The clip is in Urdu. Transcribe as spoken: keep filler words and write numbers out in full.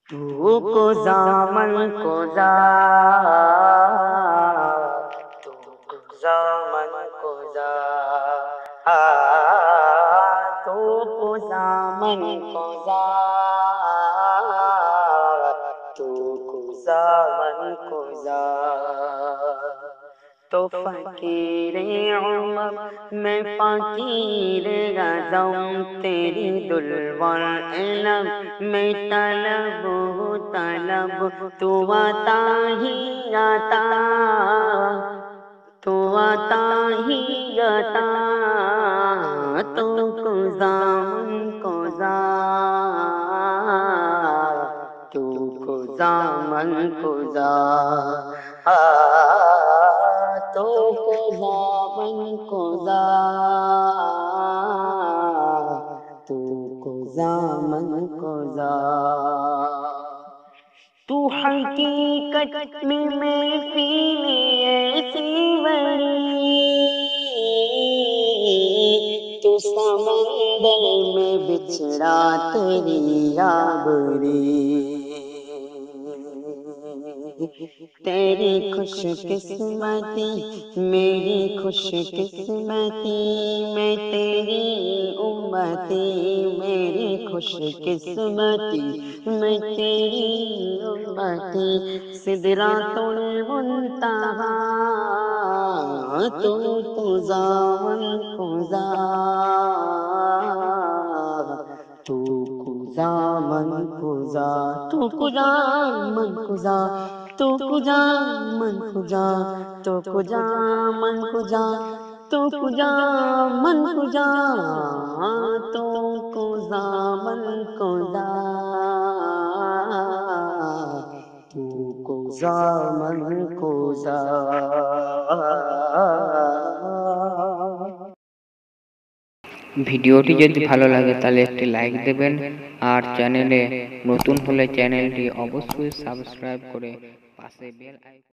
تو کوزا من کوزا تو کوزا من کوزا آ تو کوزا من کوزا تو کوزا من کوزا تو فقیر عمر میں فقیر رضاؤں تیری دلور علم میں طلب ہو طلب تو عطا ہی عطا تو عطا ہی عطا تو کوزا من کوزا تو کوزا من کوزا آ تو کوزا من کوزا تو کوزا من کوزا تو حقیقت میں محفل ایسی بڑی تو سمندر میں بچھڑا تیری آبری تیری خوش قسمتی میری خوش قسمتی میں تیری امتی میری خوش قسمتی میں تیری امتی سدرات المنتہا تو کوزا من کوزا تو کوزا من کوزا تو کوزا من کوزا تو کوزا من کوزا تو کوزا من کوزا تو کوزا من کوزا تو کوزا من کوزا تو کوزا من کوزا ভিডিওটি যদি ভালো লাগে তাহলে একটি লাইক দেবেন আর চ্যানেলে নতুন হলে চ্যানেলটি অবশ্যই সাবস্ক্রাইব করে পাশে বেল আইকন